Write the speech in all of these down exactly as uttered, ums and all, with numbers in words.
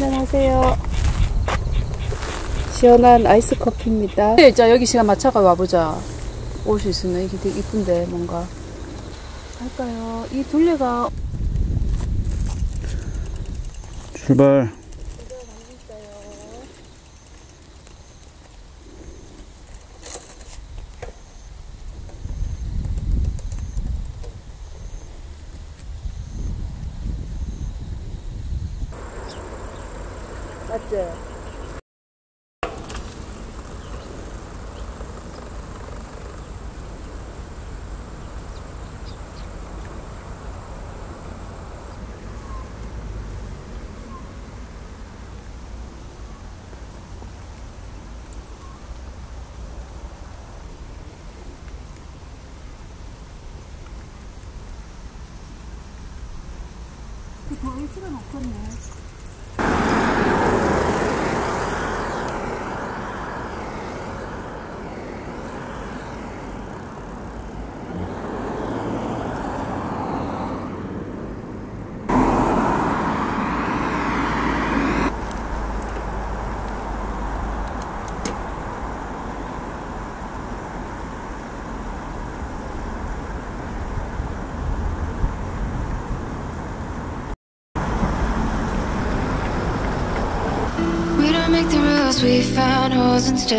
한잔하세요. 시원한 아이스 커피입니다. 자, 여기 시간 맞춰가 와보자. 올 수 있으면 이게 되게 이쁜데 뭔가 할까요? 이 둘레가 출발. 맞죠? 더 일찍은 없겠네. Make the rules, we found holes instead.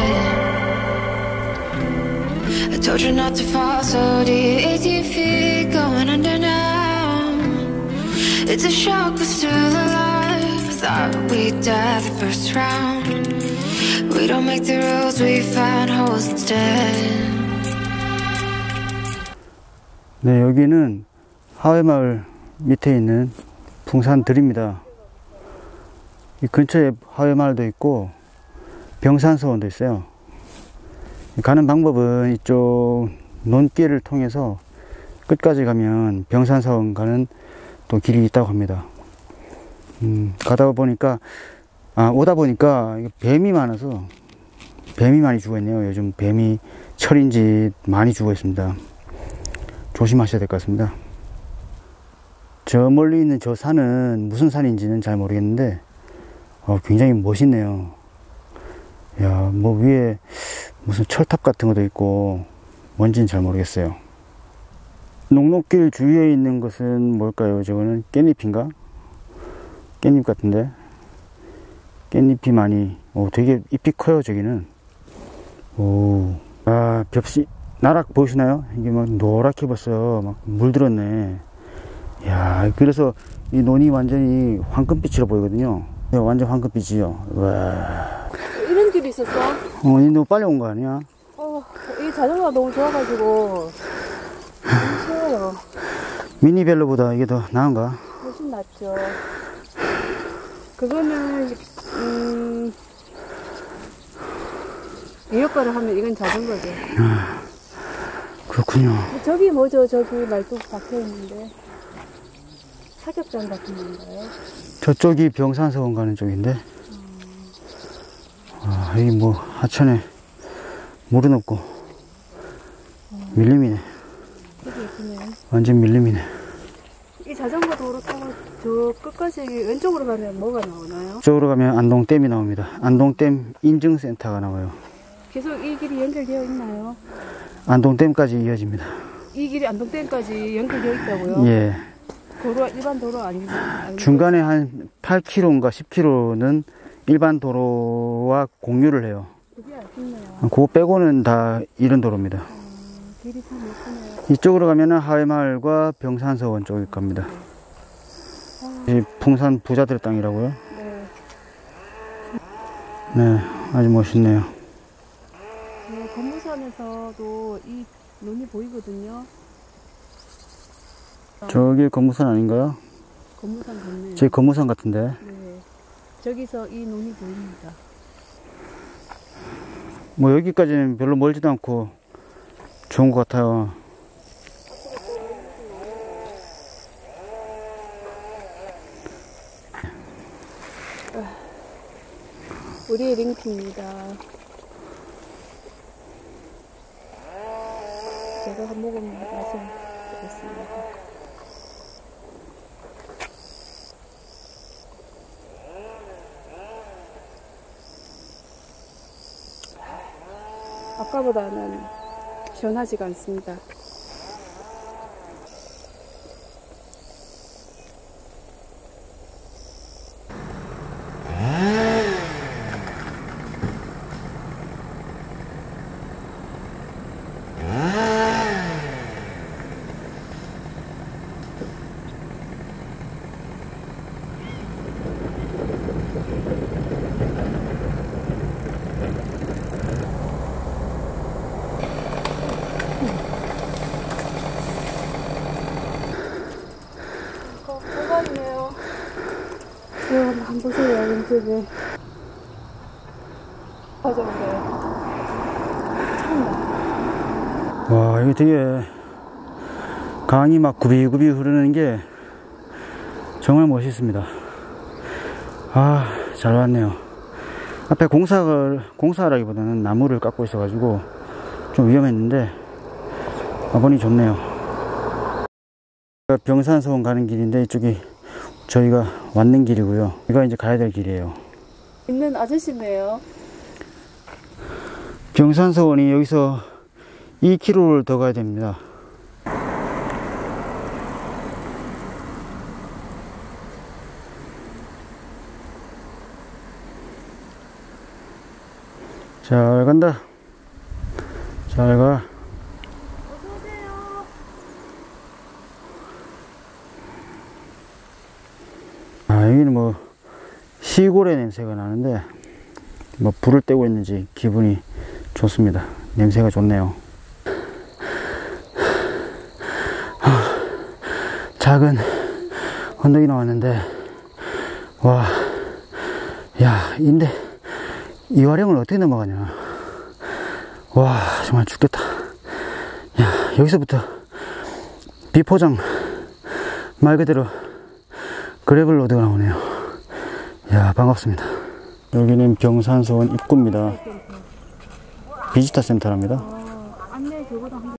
I told you not to fall so deep. eighteen feet going under now. It's a shock, but still alive. Thought we'd die the first round. We don't make the rules, we found holes instead. 네, 여기는 하회마을 밑에 있는 풍산들입니다. 이 근처에 하회마을도 있고 병산서원도 있어요. 가는 방법은 이쪽 논길을 통해서 끝까지 가면 병산서원 가는 또 길이 있다고 합니다. 음, 가다 보니까 아 오다 보니까 뱀이 많아서 뱀이 많이 죽어 있네요. 요즘 뱀이 철인지 많이 죽어 있습니다. 조심하셔야 될 것 같습니다. 저 멀리 있는 저 산은 무슨 산인지는 잘 모르겠는데 어, 굉장히 멋있네요. 야, 뭐 위에 무슨 철탑 같은 것도 있고 뭔지는 잘 모르겠어요. 녹록길 주위에 있는 것은 뭘까요? 저거는 깻잎인가? 깻잎 같은데 깻잎이 많이 오, 되게 잎이 커요. 저기는 오, 아, 벽시 나락 보이시나요? 이게 막 노랗게 벌써 막 물들었네. 야, 그래서 이 논이 완전히 황금빛으로 보이거든요. 네, 완전 황금빛이요. 와. 이런 길이 있었어? 어, 니 너무 빨리 온 거 아니야? 어, 이 자전거가 너무 좋아가지고 너무 쉬워요. 미니벨로보다 이게 더 나은가? 훨씬 낫죠. 그거는 음 이효과를 하면 이건 자전거죠. 아, 그렇군요. 저기 뭐죠? 저기 말뚝 박혀있는데 사격장 같은 건가요? 저쪽이 병산서원 가는 쪽인데 음. 아, 여기 뭐 하천에 물은 없고 음. 밀림이네. 되게 예쁘네. 완전 밀림이네. 이 자전거 도로 타고 저 끝까지 왼쪽으로 가면 뭐가 나오나요? 저쪽으로 가면 안동댐이 나옵니다. 안동댐 인증센터가 나와요. 계속 이 길이 연결되어 있나요? 안동댐까지 이어집니다. 이 길이 안동댐까지 연결되어 있다고요? 예. 도로, 일반 도로 아니죠? 중간에 한 팔 킬로미터인가 십 킬로미터는 일반 도로와 공유를 해요. 되게 아쉽네요. 그거 빼고는 다 이런 도로입니다. 음, 길이 참 예쁘네요. 이쪽으로 가면은 하회마을과 병산서원 쪽일 겁니다. 이 풍산 부자들 땅이라고요? 네. 네, 아주 멋있네요. 네, 건무산에서도 이 논이 보이거든요. 저기 건무산 아닌가요? 건무산 같네요. 저기 건무산 같은데. 네. 저기서 이 논이 보입니다. 뭐 여기까지는 별로 멀지도 않고 좋은 것 같아요. 우리의 링크입니다. 제가 한 모금 마셔보겠습니다. 아까보다는 시원하지가 않습니다. 고관이네요. 여러분 한번 보세요. 왼쪽에 가져온데 참나. 와, 이거 되게 강이 막 구비구비 흐르는 게 정말 멋있습니다. 아, 잘 왔네요. 앞에 공사를 공사라기보다는 나무를 깎고 있어가지고 좀 위험했는데 와보니 좋네요. 병산서원 가는 길인데 이쪽이 저희가 왔는 길이고요. 이거 이제 가야 될 길이에요. 있는 아저씨네요. 병산서원이 여기서 이 킬로미터를 더 가야 됩니다. 잘 간다. 잘 가. 아, 여기는 뭐 시골의 냄새가 나는데 뭐 불을 떼고 있는지 기분이 좋습니다. 냄새가 좋네요. 아, 작은 언덕이 나왔는데 와, 야, 인데 이 와령을 어떻게 넘어가냐. 와, 정말 죽겠다. 야, 여기서부터 비포장 말 그대로 그래블 로드가 나오네요. 야, 반갑습니다. 여기는 병산서원 입구입니다. 비지터 센터랍니다.